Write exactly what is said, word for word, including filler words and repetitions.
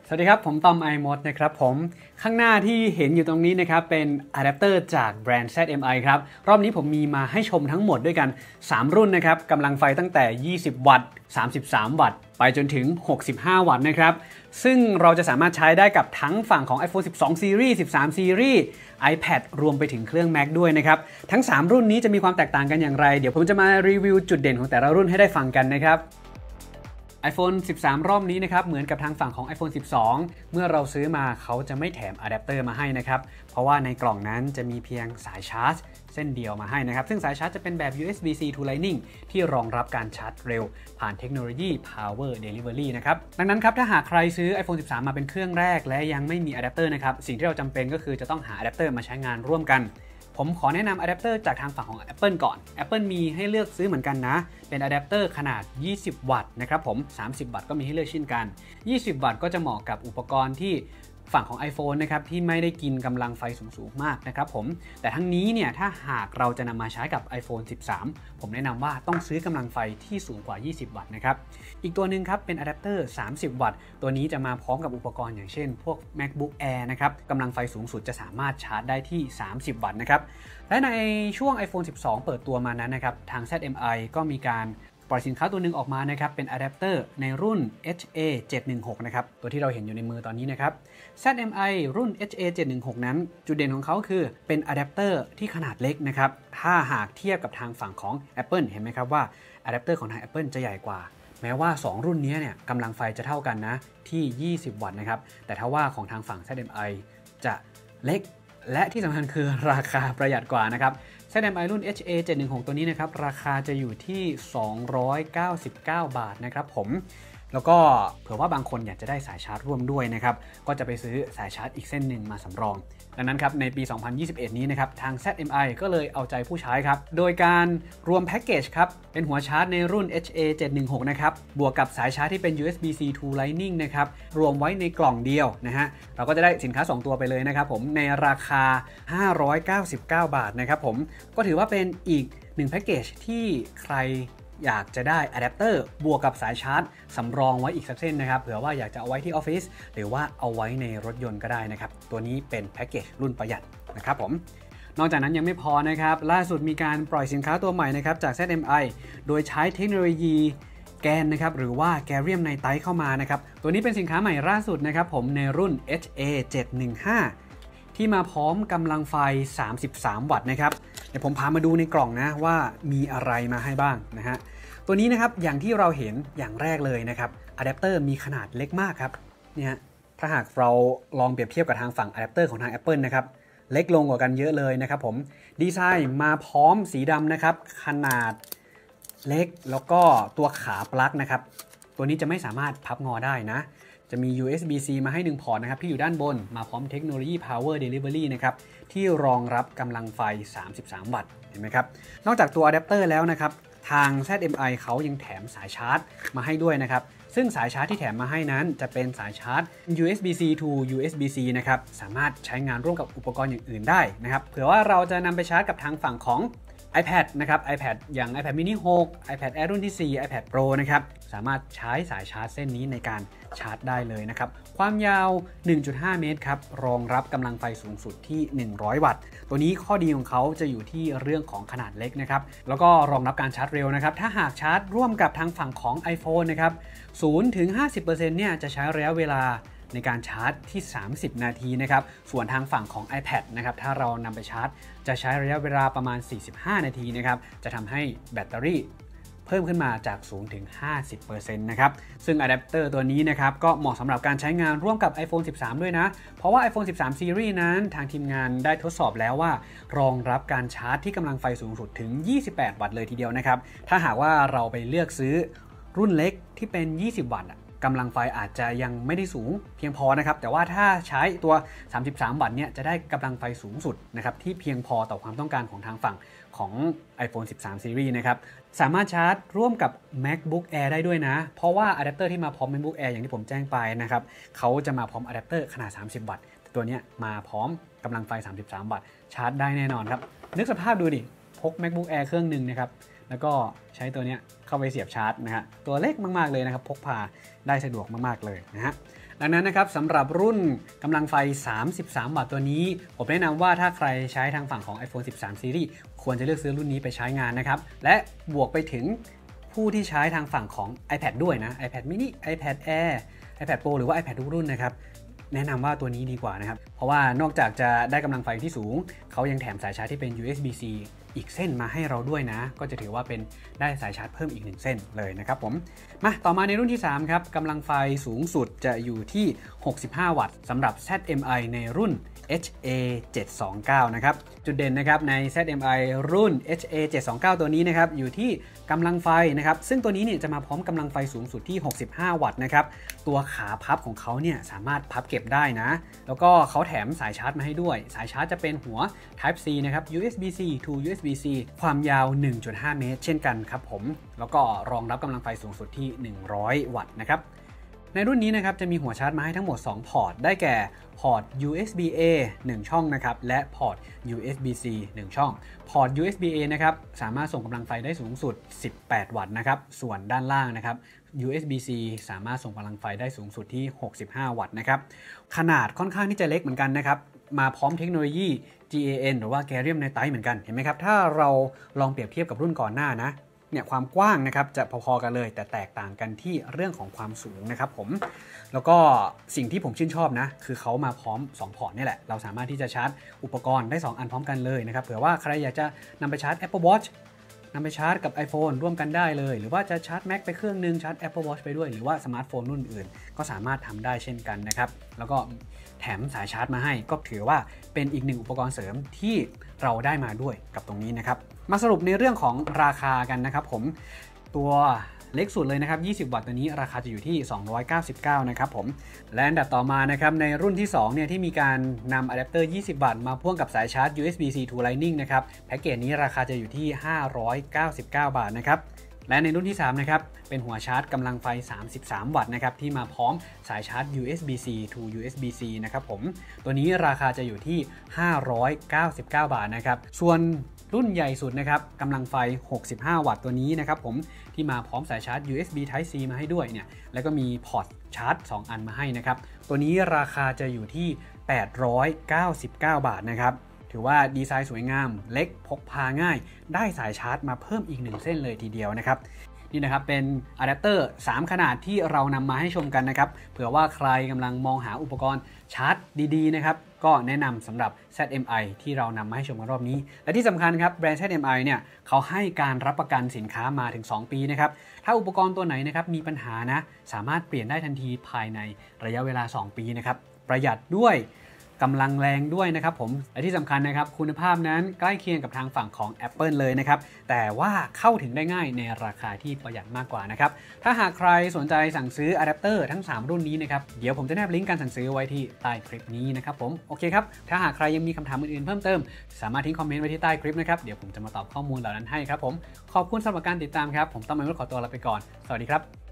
สวัสดีครับผมตอม iMod นะครับผมข้างหน้าที่เห็นอยู่ตรงนี้นะครับเป็นอะแดปเตอร์จากแบรนด์ แซด เอ็ม ไอ ครับรอบนี้ผมมีมาให้ชมทั้งหมดด้วยกันสามรุ่นนะครับกำลังไฟตั้งแต่ยี่สิบวัตต์สามสิบสามวัตต์ไปจนถึงหกสิบห้าวัตต์นะครับซึ่งเราจะสามารถใช้ได้กับทั้งฝั่งของ iPhone สิบสอง Series สิบสาม Series iPad รวมไปถึงเครื่อง Mac ด้วยนะครับทั้งสามรุ่นนี้จะมีความแตกต่างกันอย่างไรเดี๋ยวผมจะมารีวิวจุดเด่นของแต่ละรุ่นให้ได้ฟังกันนะครับiPhone สิบสาม รอบนี้นะครับเหมือนกับทางฝั่งของ iPhone สิบสอง เมื่อเราซื้อมาเขาจะไม่แถมอะแดปเตอร์มาให้นะครับเพราะว่าในกล่องนั้นจะมีเพียงสายชาร์จเส้นเดียวมาให้นะครับซึ่งสายชาร์จจะเป็นแบบ ยู เอส บี ซี to Lightning ที่รองรับการชาร์จเร็วผ่านเทคโนโลยี Power Delivery นะครับดังนั้นครับถ้าหากใครซื้อ iPhone สิบสาม มาเป็นเครื่องแรกและยังไม่มีอะแดปเตอร์นะครับสิ่งที่เราจำเป็นก็คือจะต้องหาอะแดปเตอร์มาใช้งานร่วมกันผมขอแนะนำอะแดปเตอร์จากทางฝั่งของ Apple ก่อน Apple มีให้เลือกซื้อเหมือนกันนะเป็นอะแดปเตอร์ขนาดยี่สิบวัตต์นะครับผมสามสิบวัตต์ก็มีให้เลือกเช่นกันยี่สิบวัตต์ก็จะเหมาะกับอุปกรณ์ที่ฝั่งของ iPhone นะครับที่ไม่ได้กินกำลังไฟสูงๆมากนะครับผมแต่ทั้งนี้เนี่ยถ้าหากเราจะนำมาใช้กับ iPhone สิบสาม ผมแนะนำว่าต้องซื้อกำลังไฟที่สูงกว่ายี่สิบวัตต์นะครับอีกตัวหนึ่งครับเป็นอะแดปเตอร์สามสิบวัตต์ตัวนี้จะมาพร้อมกับอุปกรณ์อย่างเช่นพวก MacBook Air นะครับกำลังไฟสูงสุดจะสามารถชาร์จได้ที่สามสิบวัตต์นะครับและในช่วง iPhone สิบสอง เปิดตัวมานั้นนะครับทาง แซด เอ็ม ไอ ก็มีการปล่อยสินค้าตัวหนึ่งออกมานะครับเป็นอะแดปเตอร์ในรุ่น เอช เอ เจ็ดหนึ่งหก นะครับตัวที่เราเห็นอยู่ในมือตอนนี้นะครับ แซด เอ็ม ไอ รุ่น เอช เอ เจ็ดหนึ่งหก นั้นจุดเด่นของเขาคือเป็นอะแดปเตอร์ที่ขนาดเล็กนะครับถ้าหากเทียบกับทางฝั่งของ Apple เห็นไหมครับว่าอะแดปเตอร์ของทาง Apple จะใหญ่กว่าแม้ว่าสองรุ่นนี้เนี่ยกำลังไฟจะเท่ากันนะที่ยี่สิบวัตต์นะครับแต่ถ้าว่าของทางฝั่ง แซด เอ็ม ไอ จะเล็กและที่สำคัญคือราคาประหยัดกว่านะครับ แซด เอ็ม ไอ รุ่น เอช เอ เจ็ดหนึ่งหก ตัวนี้นะครับราคาจะอยู่ที่สองร้อยเก้าสิบเก้าบาทนะครับผมแล้วก็เผื่อว่าบางคนอยากจะได้สายชาร์จร่วมด้วยนะครับก็จะไปซื้อสายชาร์จอีกเส้นหนึ่งมาสำรองดังนั้นครับในปี สองพันยี่สิบเอ็ด นี้นะครับทาง แซด เอ็ม ไอ ก็เลยเอาใจผู้ใช้ครับโดยการรวมแพ็กเกจครับเป็นหัวชาร์จในรุ่น เอช เอ เจ็ดหนึ่งหก นะครับบวกกับสายชาร์จที่เป็น ยู เอส บี ซี to Lightning นะครับรวมไว้ในกล่องเดียวนะฮะเราก็จะได้สินค้าสองตัวไปเลยนะครับผมในราคาห้าร้อยเก้าสิบเก้าบาทนะครับผมก็ถือว่าเป็นอีกหนึ่งแพ็กเกจที่ใครอยากจะได้อะแดปเตอร์บวกกับสายชาร์จสำรองไว้อีกสักเส้นนะครับเผื่อว่าอยากจะเอาไว้ที่ออฟฟิศหรือว่าเอาไว้ในรถยนต์ก็ได้นะครับตัวนี้เป็นแพ็กเกจรุ่นประหยัดนะครับผมนอกจากนั้นยังไม่พอนะครับล่าสุดมีการปล่อยสินค้าตัวใหม่นะครับจาก แซด เอ็ม ไอ โดยใช้เทคโนโลยีแกนนะครับหรือว่าแกเรียมไนไตท์เข้ามานะครับตัวนี้เป็นสินค้าใหม่ล่าสุดนะครับผมในรุ่น เอช เอ เจ็ดหนึ่งห้า ที่มาพร้อมกำลังไฟสามสิบสามวัตต์นะครับเดี๋ยวผมพามาดูในกล่องนะว่ามีอะไรมาให้บ้างนะฮะตัวนี้นะครับอย่างที่เราเห็นอย่างแรกเลยนะครับอะแดปเตอร์มีขนาดเล็กมากครับเนี่ยถ้าหากเราลองเปรียบเทียบกับทางฝั่งอะแดปเตอร์ของทาง Apple นะครับเล็กลงกว่ากันเยอะเลยนะครับผมดีไซน์มาพร้อมสีดำนะครับขนาดเล็กแล้วก็ตัวขาปลั๊กนะครับตัวนี้จะไม่สามารถพับงอได้นะจะมี ยู เอส บี ซี มาให้หนึ่งพอร์ตนะครับที่อยู่ด้านบนมาพร้อมเทคโนโลยี Power Delivery นะครับที่รองรับกำลังไฟสามสิบสามวัตต์เห็นไหมครับนอกจากตัวอะแดปเตอร์แล้วนะครับทาง แซด เอ็ม ไอ เขายังแถมสายชาร์จมาให้ด้วยนะครับซึ่งสายชาร์จที่แถมมาให้นั้นจะเป็นสายชาร์จ ยู เอส บี ซี to ยู เอส บี ซี นะครับสามารถใช้งานร่วมกับอุปกรณ์อย่างอื่นได้นะครับเผื่อว่าเราจะนำไปชาร์จกับทางฝั่งของ iPad นะครับ iPad อย่าง iPad mini หก iPad Air รุ่นที่ สี่ iPad Pro นะครับสามารถใช้สายชาร์จเส้นนี้ในการชาร์จได้เลยนะครับความยาว หนึ่งจุดห้า เมตรครับรองรับกำลังไฟสูงสุดที่หนึ่งร้อยวัตต์ตัวนี้ข้อดีของเขาจะอยู่ที่เรื่องของขนาดเล็กนะครับแล้วก็รองรับการชาร์จเร็วนะครับถ้าหากชาร์จร่วมกับทางฝั่งของ iPhone นะครับ ศูนย์ถึงห้าสิบเปอร์เซ็นต์ เนี่ยจะใช้ระยะเวลาในการชาร์จที่สามสิบนาทีนะครับส่วนทางฝั่งของ iPad นะครับถ้าเรานำไปชาร์จจะใช้ระยะเวลาประมาณสี่สิบห้านาทีนะครับจะทำให้แบตเตอรี่เพิ่มขึ้นมาจากศูนย์ถึงห้าสิบเปอร์เซ็นต์ นะครับซึ่งอะแดปเตอร์ตัวนี้นะครับก็เหมาะสำหรับการใช้งานร่วมกับ iPhone สิบสาม ด้วยนะเพราะว่า iPhone สิบสาม Series นั้นทางทีมงานได้ทดสอบแล้วว่ารองรับการชาร์จที่กำลังไฟสูงสุดถึงยี่สิบแปดวัตต์เลยทีเดียวนะครับถ้าหากว่าเราไปเลือกซื้อรุ่นเล็กที่เป็นยี่สิบวัตต์กำลังไฟอาจจะยังไม่ได้สูงเพียงพอนะครับแต่ว่าถ้าใช้ตัวสามสิบสามวัตต์เนี่ยจะได้กำลังไฟสูงสุดนะครับที่เพียงพอต่อความต้องการของทางฝั่งของ iPhone สิบสาม Series นะครับสามารถชาร์จร่วมกับ MacBook Air ได้ด้วยนะเพราะว่าอะแดปเตอร์ที่มาพร้อม MacBook Air อย่างที่ผมแจ้งไปนะครับเขาจะมาพร้อมอะแดปเตอร์ขนาดสามสิบวัตต์ตัวนี้มาพร้อมกำลังไฟสามสิบสามวัตต์ชาร์จได้แน่นอนครับนึกสภาพดูดิพก MacBook Air เครื่องหนึ่งนะครับแล้วก็ใช้ตัวนี้เข้าไปเสียบชาร์จนะฮะตัวเล็กมากๆเลยนะครับพกพาได้สะดวกมากๆเลยนะฮะดังนั้นนะครับสำหรับรุ่นกำลังไฟสามสิบสามวัตต์ตัวนี้ผมแนะนำว่าถ้าใครใช้ทางฝั่งของ iPhone สิบสาม Series ควรจะเลือกซื้อรุ่นนี้ไปใช้งานนะครับและบวกไปถึงผู้ที่ใช้ทางฝั่งของ iPad ด้วยนะ iPad mini iPad Air iPad Pro หรือว่า iPad ทุกรุ่นนะครับแนะนำว่าตัวนี้ดีกว่านะครับเพราะว่านอกจากจะได้กำลังไฟที่สูงเขายังแถมสายชาร์จที่เป็น ยู เอส บี ซี อีกเส้นมาให้เราด้วยนะก็จะถือว่าเป็นได้สายชาร์จเพิ่มอีกหนึ่งเส้นเลยนะครับผมมาต่อมาในรุ่นที่สามครับกำลังไฟสูงสุดจะอยู่ที่หกสิบห้าวัตต์สำหรับ แซด เอ็ม ไอ ในรุ่น เอช เอ เจ็ดสองเก้า นะครับจุดเด่นนะครับใน แซด เอ็ม ไอ รุ่น เอช เอ เจ็ดสองเก้า ตัวนี้นะครับอยู่ที่กำลังไฟนะครับซึ่งตัวนี้เนี่ยจะมาพร้อมกำลังไฟสูงสุดที่หกสิบห้าวัตต์นะครับตัวขาพับของเขาเนี่ยสามารถพับเก็บได้นะแล้วก็เขาแถมสายชาร์จมาให้ด้วยสายชาร์จจะเป็นหัว Type C นะครับ ยู เอส บี ซี to ยู เอส บี ซี ความยาว หนึ่งจุดห้า เมตรเช่นกันครับผมแล้วก็รองรับกำลังไฟสูงสุดที่หนึ่งร้อยวัตต์นะครับในรุ่นนี้นะครับจะมีหัวชาร์จมาให้ทั้งหมดสองพอร์ตได้แก่พอร์ต ยู เอส บี เอ หนึ่งช่องนะครับและพอร์ต ยู เอส บี ซี หนึ่งช่องพอร์ต ยู เอส บี เอ นะครับสามารถส่งกำลังไฟได้สูงสุดสิบแปดวัตต์นะครับส่วนด้านล่างนะครับ ยู เอส บี ซี สามารถส่งกำลังไฟได้สูงสุดที่หกสิบห้าวัตต์นะครับขนาดค่อนข้างที่จะเล็กเหมือนกันนะครับมาพร้อมเทคโนโลยี จี เอ เอ็น หรือว่า Gallium Nitride เหมือนกันเห็นไหมครับถ้าเราลองเปรียบเทียบกับรุ่นก่อนหน้านะเนี่ยความกว้างนะครับจะพอๆกันเลยแต่แตกต่างกันที่เรื่องของความสูงนะครับผมแล้วก็สิ่งที่ผมชื่นชอบนะคือเขามาพร้อมสองพอร์ตนี่แหละเราสามารถที่จะชาร์จอุปกรณ์ได้สองอันพร้อมกันเลยนะครับเผื่อว่าใครอยากจะนำไปชาร์จ Apple Watch นำไปชาร์จกับ iPhone ร่วมกันได้เลยหรือว่าจะชาร์จ Mac ไปเครื่องนึงชาร์จ Apple Watch ไปด้วยหรือว่าสมาร์ทโฟนรุ่นอื่นก็สามารถทำได้เช่นกันนะครับแล้วก็แถมสายชาร์จมาให้ก็ถือว่าเป็นอีกหนึ่งอุปกรณ์เสริมที่เราได้มาด้วยกับตรงนี้นะครับมาสรุปในเรื่องของราคากันนะครับผมตัวเล็กสุดเลยนะครับยี่สิบวัตต์ตัวนี้ราคาจะอยู่ที่สองร้อยเก้าสิบเก้านะครับผมและอันดับต่อมานะครับในรุ่นที่สองเนี่ยที่มีการนำอะแดปเตอร์ยี่สิบวัตต์มาพ่วงกับสายชาร์จ ยู เอส บี ซี to Lightning นะครับแพ็กเกจนี้ราคาจะอยู่ที่ห้าร้อยเก้าสิบเก้าบาทนะครับและในรุ่นที่สามนะครับเป็นหัวชาร์จกำลังไฟสามสิบสามวัตต์นะครับที่มาพร้อมสายชาร์จ ยู เอส บี ซี to ยู เอส บี ซี นะครับผมตัวนี้ราคาจะอยู่ที่ห้าร้อยเก้าสิบเก้าบาทนะครับส่วนรุ่นใหญ่สุดนะครับกำลังไฟหกสิบห้าวัตต์ตัวนี้นะครับผมที่มาพร้อมสายชาร์จ ยู เอส บี Type C มาให้ด้วยเนี่ยแล้วก็มีพอร์ตชาร์จสองอันมาให้นะครับตัวนี้ราคาจะอยู่ที่แปดร้อยเก้าสิบเก้าบาทนะครับถือว่าดีไซน์สวยงามเล็กพกพาง่ายได้สายชาร์จมาเพิ่มอีกหนึ่งเส้นเลยทีเดียวนะครับนี่นะครับเป็นอะแดปเตอร์สามขนาดที่เรานำมาให้ชมกันนะครับเผื่อว่าใครกำลังมองหาอุปกรณ์ชาร์จดีๆนะครับก็แนะนำสำหรับ แซด เอ็ม ไอ ที่เรานำมาให้ชมกันรอบนี้และที่สำคัญครับแบรนด์ แซด เอ็ม ไอ เนี่ยเขาให้การรับประกันสินค้ามาถึงสองปีนะครับถ้าอุปกรณ์ตัวไหนนะครับมีปัญหานะสามารถเปลี่ยนได้ทันทีภายในระยะเวลาสองปีนะครับประหยัดด้วยกำลังแรงด้วยนะครับผมและที่สำคัญนะครับคุณภาพนั้นใกล้เคียงกับทางฝั่งของ Apple เลยนะครับแต่ว่าเข้าถึงได้ง่ายในราคาที่ประหยัดมากกว่านะครับถ้าหากใครสนใจสั่งซื้ออะแดปเตอร์ทั้งสามรุ่นนี้นะครับเดี๋ยวผมจะแนบลิงก์การสั่งซื้อไว้ที่ใต้คลิปนี้นะครับผมโอเคครับถ้าหากใครยังมีคำถามอื่นๆเพิ่มเติมสามารถทิ้งคอมเมนต์ไว้ที่ใต้คลิปนะครับเดี๋ยวผมจะมาตอบข้อมูลเหล่านั้นให้ครับผมขอบคุณสำหรับการติดตามครับผมต้องมาขอตัวลาไปก่อนสวัสดีครับ